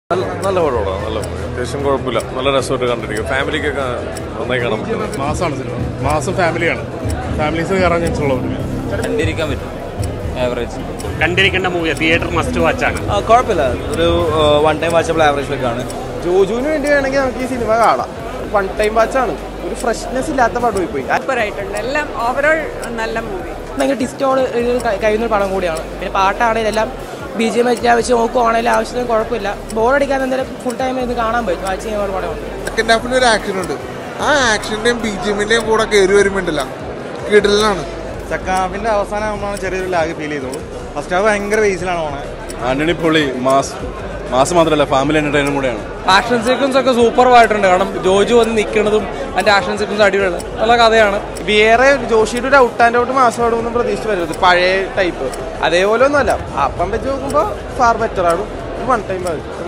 നല്ല പടമാണ്, നല്ല അത്യാവശ്യം കുഴപ്പമില്ല, നല്ല രസമായിട്ട് കണ്ടിരിക്കും. ഫാമിലിക്കൊക്കെ നന്നായി കാണാൻ പറ്റും. മാസമാണ് സിനിമ, മാസം ഫാമിലിയാണ്, ഫാമിലീസ് കയറാൻ ചാൻസ് ഉള്ള കണ്ടിരിക്കാൻ പറ്റും. ആവറേജ് കണ്ടിരിക്കേണ്ട മൂവി, തിയേറ്റർ മസ്റ്റ് വാച്ച് ആണ്. കുഴപ്പമില്ല, ഒരു വൺ ടൈം വാച്ചബിൾ ആവറേജിലൊക്കെയാണ്. ജോജുവിന് വേണ്ടി വേണമെങ്കിൽ നമുക്ക് ഈ സിനിമ കാണാം. വൺ ടൈം വാച്ചാണ്, ഒരു ഫ്രഷ്നെസ് ഇല്ലാത്ത പടം പോയി. സൂപ്പറായിട്ടുണ്ട്, എല്ലാം ഓവറോൾ നല്ല മൂവി. ഭയങ്കര ടിസ്റ്റോട് കഴിയുന്ന പടം കൂടിയാണ്. പിന്നെ പാട്ടാണെങ്കിലും എല്ലാം BGM വെച്ച് നോക്കുവാണെങ്കിലും ആവശ്യത്തിന് കുഴപ്പമില്ല. ബോറടിക്കാതെ എന്തായാലും ഫുൾ ടൈം ഇത് കാണാൻ പറ്റും. വാച്ച് ചെയ്യാൻ ഒരു പടമുണ്ട്. സെക്കൻഡ് ഹാഫിന് ഒരു ആക്ഷൻ ഉണ്ട്, ആ ആക്ഷന്റെയും BGMന്റെയും കൂടെ കയറി വരുമ്പോണ്ടല്ല കിടലാണ്. സെക്കൻഡ് ഹാഫിന്റെ അവസാനം ആകുമ്പോഴാണ് ചെറിയൊരു ലാഗ് ഫീൽ ചെയ്തോളൂ. ഫസ്റ്റ് ഹാഫ് ഭയങ്കര ബേസിലാണ് പോണേ. ആന്റണി പൊളി, മാസ് മാത്രമല്ല ഫാമിലി എന്റർടൈനും കൂടെയാണ്. ആക്ഷൻ സീക്വൻസ് ഒക്കെ സൂപ്പർ ആയിട്ടുണ്ട്. കാരണം ജോജു വന്ന് നിൽക്കുന്നതും അതിന്റെ ആക്ഷൻ സീക്വൻസ് അടിപൊളിയാണ്, നല്ല കഥയാണ്. വേറെ ജോഷിയുടെ ഒരു ഔട്ട് ആൻഡ് ഔട്ട് മാസം ആടുമെന്നും പ്രതീക്ഷിച്ച് വരരുത്. പഴയ ടൈപ്പ് അതേപോലെ ഒന്നുമല്ല, അപ്പം വെച്ച് നോക്കുമ്പോൾ ഫാർ ബെറ്റർ ആണ്. One time